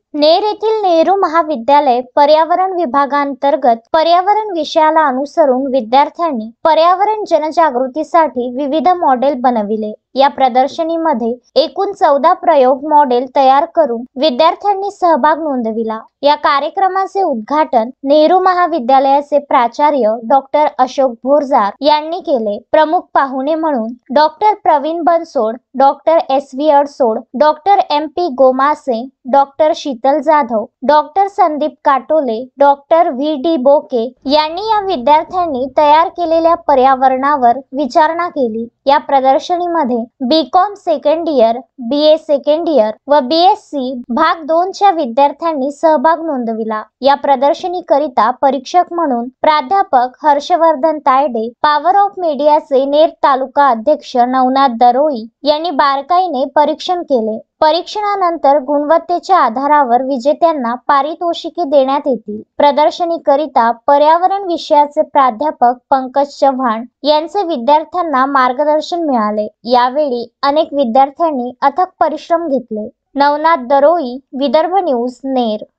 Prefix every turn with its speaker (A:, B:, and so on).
A: नेर येथील नेहरू महाविद्यालय पर्यावरण विभागांतर्गत पर्यावरण विषयाला अनुसरून विद्यार्थ्यांनी पर्यावरण जनजागृतीसाठी विविध मॉडेल बनविले। या प्रदर्शनीमध्ये एकूण 14 प्रयोग मॉडेल तयार करून विद्यार्थ्यांनी सहभाग नोंदविला। या कार्यक्रमाचे उद्घाटन नेहरू महाविद्यालयाचे प्राचार्य डॉक्टर अशोक भोरजार यांनी केले। प्रमुख पाहुणे म्हणून doctor Praveen Bansod, doctor SV Adsod, doctor MP Gomase, doctor Sheetal Jadhav, doctor Sandeep Katole, doctor VD Boke यांनी या विद्यार्थ्यांनी तयार केलेल्या पर्यावरणावर विचारणा केली। या प्रदर्शनीमध्ये BCom second year, BA second year व BSc भाग 2 च्या विद्यार्थ्यांनी सहभाग नोंदविला। या प्रदर्शनीकरिता परीक्षक म्हणून प्राध्यापक हर्षवर्धन तायडे, पॉवर ऑफ मीडियाचे नेर तालुका अध्यक्ष नवनाथ दरोई यांनी बारकाईने परीक्षण केले। परीक्षणानंतर गुणवत्तेच्या आधारावर विजेत्यांना पारितोषिके देण्यात येतील। प्रदर्शनीकरिता पर्यावरण विषयाचे प्राध्यापक पंकज चव्हाण यांचे विद्यार्थ्यांना मार्गदर्शन मिळाले। यावेळी अनेक विद्यार्थ्यांनी अथक परिश्रम घेतले। नवनाथ दरोई, विदर्भ न्यूज, नेर।